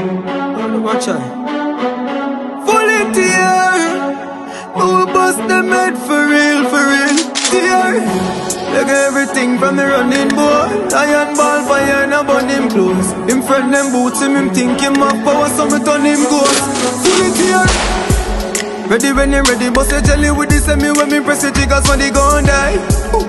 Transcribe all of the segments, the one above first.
Watch out. Fully tear. Who bust them head for real, tear. Look at everything from the running boy. Iron ball fire and a burn him clothes. Him friend them boots him think him have power, so me turn him ghost. Fully tear. Ready when you ready, bust a jelly with the semi when me press the triggers when they gon' die.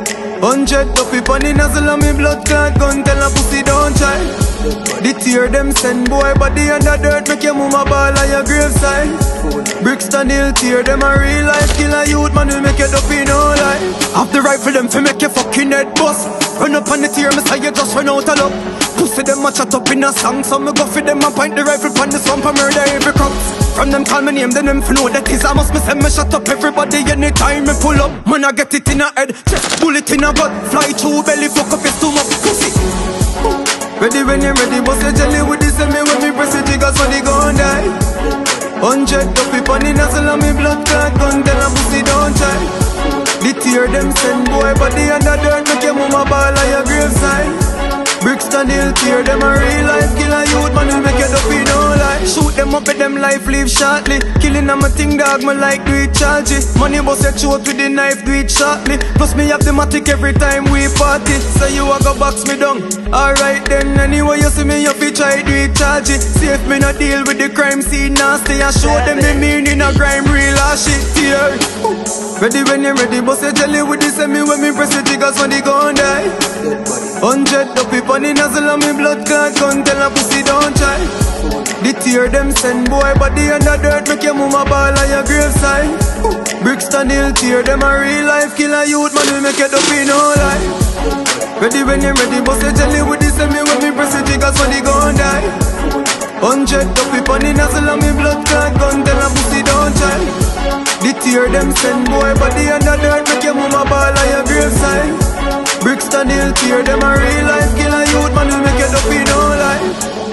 100 up on the nozzle and me blood clot gun, tell a pussy don't try. The tear them send boy body under dirt, make your mama ball on your graveside. Brixton Hill tear them a real life killer youth, man will make you up in no life. Have the rifle them fi make your fucking head bust. Run up on the tear, me say you just run out of luck. Pussy them a chat up in a song, so me go for them and point the rifle pon the swamp and murder every crop. From them call me name, then them know that is I must me send me shut up everybody anytime me pull up. Man I get it in a head, chest bullet in a butt, fly through belly, fuck up his stomach, pussy. Ready when you ready, bust a jelly with the semi when me press the triggers when they gon' die. 100 up on the nozzle and me blood clot gun, tell a pussy don't try. The tear them send boy body under dirt, make your mama ball on your graveside. Brixton Hill tear them a real life killer youth, man will make you up in no life. Shoot them up at them life live shortly. Killing them a thing dog, me like do it charge it. Money bust your throat with the knife, do it shortly. Plus me have the matic every time we party. So you a go box me down. Alright then, anyway you see me you fi try do it charge it. See if me no deal with the crime scene nasty, I show them the meaning of crime real as shit tear. Ready when you ready, bust a jelly with the semi when me press the triggers when they gon' die. 100 up on the nozzle and me blood clot gun, tell a pussy don't try. The tear them send boy body under dirt, make your mama ball on your graveside. Brixton Hill tear them a real life killer youth, man will make you up in no life. Ready when you ready, bust a jelly with the semi when me press the triggers when they gon' die. 100 up on the nozzle and me blood clot gun, tell a pussy don't try. The tear them send boy body under dirt, make your mama ball on your graveside. Brixton Hill tear them a real life killer youth, man will make you up in no life.